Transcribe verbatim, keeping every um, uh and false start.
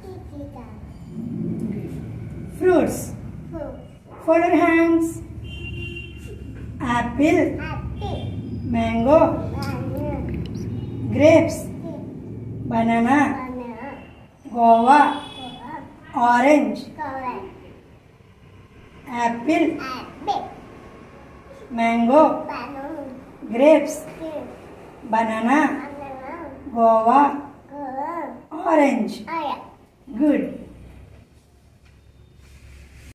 Fruits. For your hands. Apple. Mango. Grapes. Banana. Guava. Orange. Apple. Mango. Grapes. Banana. Guava. Orange. Good.